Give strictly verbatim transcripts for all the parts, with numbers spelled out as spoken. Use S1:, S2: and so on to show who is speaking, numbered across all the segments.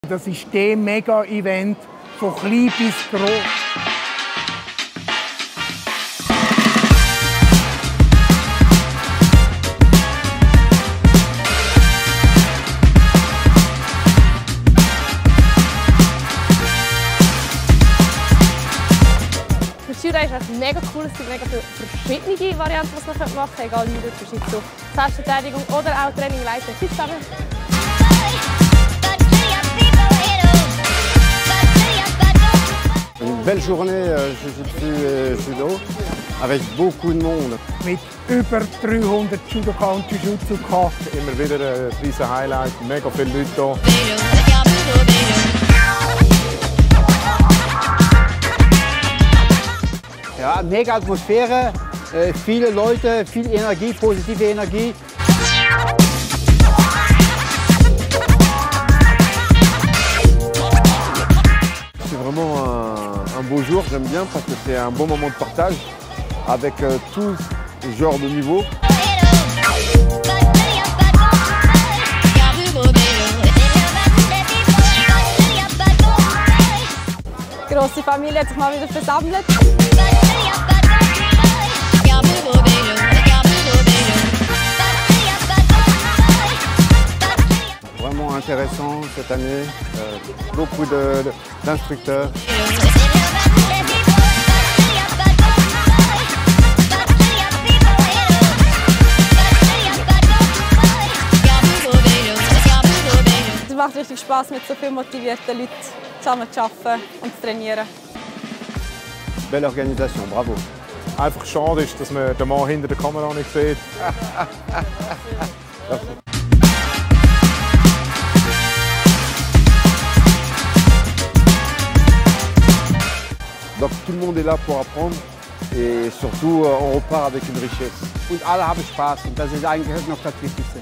S1: Das ist das Mega-Event von klein bis groß.
S2: Der Skirennen ist echt mega cool. Es gibt mega viele verschiedene Varianten, die man machen kann, egal wie du verschiedene so Selbstverteidigung oder auch Training leiten. Viel zusammen.
S3: Une belle journée Jiu-Jitsu Judo avec beaucoup de monde.
S1: Mit über dreihundert Judoka und Jiu-Jitsuka.
S3: Immer wieder ein riesen Highlight, mega viele Leute hier.
S4: Ja, mega Atmosphäre, äh, viele Leute, viel Energie, positive Energie.
S3: C'est vraiment un, un beau jour, j'aime bien parce que c'est un bon moment de partage avec euh, tous les genres de niveau.
S2: Die grosse Familie hat sich mal wieder versammelt.
S3: Vraiment intéressant cette année, euh, beaucoup de, de, d'instructeurs.
S2: Es macht richtig Spaß, mit so vielen motivierten Leuten zusammen zu arbeiten und zu trainieren.
S3: Belle Organisation, bravo.
S5: Einfach schade ist, dass man den Mann hinter der Kamera nicht sieht.
S3: Donc tout le monde est là pour apprendre et surtout on repart avec une richesse.
S4: Und alle haben Spaß und das ist eigentlich noch das Wichtigste.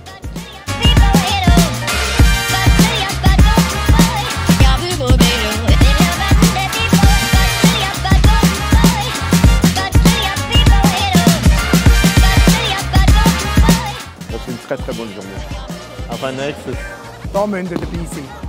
S3: C'est une très très bonne journée.
S5: Auf ein nächstes.
S1: Da müsst ihr dabei sein.